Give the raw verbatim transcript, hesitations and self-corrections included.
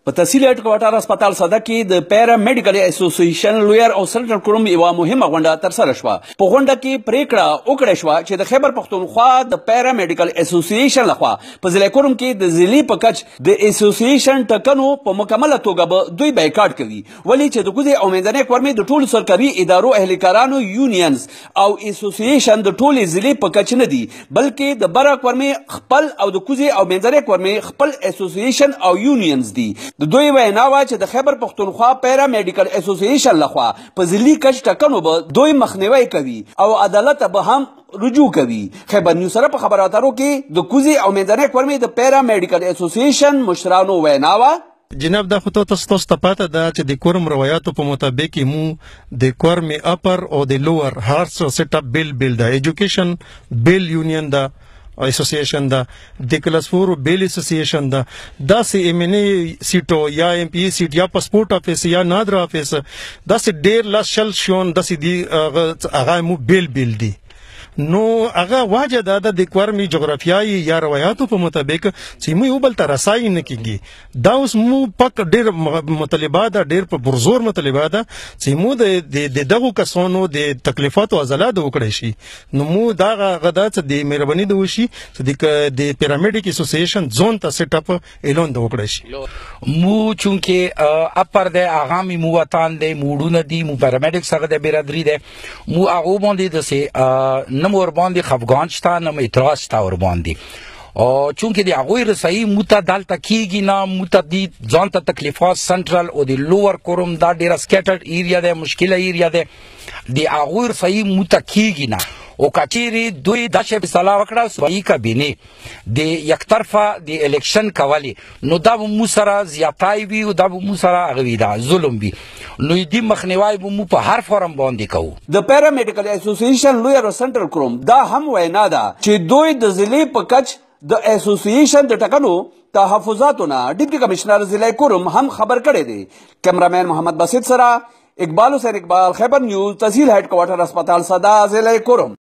په تحصیل هډکوارټر هسپتال ساده کې د پیرا میډیکل اسوسییشن لویر او سنټرل کروم یوه مهمه غونډه ترسره شوه. په غونډه کې پریکړه وکړه شوه چې د خیبر پښتونخوا د پیرا میډیکل اسوسییشن لخوا په ضلع کروم کې د ضلعي په کچ د اسوسییشن ټاکنو په مکمله توګه به دوی بایکاټ کوي، ولې چې د کوزې او منځنۍ کورمې د ټولو سرکاري ادارو اهلکارانو یونینز او اسوسییشن د ټولې ضلعې په کچ نه دي، بلکې د بره کورمې خپل او د کوزې او منځنۍ کورمې خپل اسوسییشن او یونینز دي. د دوی وینا وه چې د خیبر پښتونخوا پیرا میډیکل اسوسییشن لخوا په ضلعي کچ ټاکنو به دوی مخنیوی کوي او عدالت به هم رجوع کوي. خیبر نیوز سره په خبرو اترو کې د کوزې او منځنۍ کورمې د پیرا میډیکل اسوسییشن مشرانو وینا وه. جناب دا خو تاسو تاسو ته پاته ده چې د کورم روایاتو په مطابق مو د کورم اپر او د لوور هارس سیټ اپ بیل بیل دا ایجوکیشن بیل یونین دا اسوسییشن دا د کلاس فور بیل اسوسییشن دا دا سی ایم این ای سیټو یا ایم پی سیټ یا پاسپورت افیس یا نادر افیس دا سی ډیر لاس شل شون دا سی دی هغه مو بیل بیل دی. نو هغه واجه دا د کورمي جغرافیایي یا روایتو په مطابق چې مو یو بل ته رسایي نه کیږي. دا اوس مو پک ډیر مطالبه ده، ډیر په برزور مطالبه ده چې مو د دغو کسانو د تکلیفاتو ازاله وکړي شي. نو مو دا غدا چې د مهرباني د وشي چې د پیرامیډیک اسوسییشن زون ته سیټ اپ اعلان د وکړي شي. مو چونکه اپر د اغامی مو وطن د موډونه دي، مو پیرامیډیک سره د برادری ده، مو هغه باندې د سه نم ور باندې خفګان شته، نم اعتراض شته ور باندې. او چونکه د هغوی رسایي موته دلته کیږي نه، موته دي ځان ته تکلیفات سنټرل او د لوور کوروم دا ډیره سکیټرډ ایریا ده، مشکله ایریا ده، د هغوی رسایي موته کیږي نه. او کچيري دوی د شپ صلاح وکړه صوبایي کابینه د یک طرفه د الیکشن کولی، نو دا به مو سره زیاتای وي او دا به مو سره هغه دا ظلم وي. نو دې مخنیوی به مو په هر فورم باندې کوو. د پیرا میډیکل اسوسییشن لویر او سنټرل کروم دا هم وینا ده چې دوی د ضلعې په کچ د اسوسییشن د ټاکنو تحفظاتونه ډیپټي کمشنر ضلع کروم هم خبر کړی دی. کیمرامین محمد باسط سره اقبال حسین اقبال، خیبر نیوز، تحصیل هیڈ کوارٹر اسپتال سدا، ضلع کروم.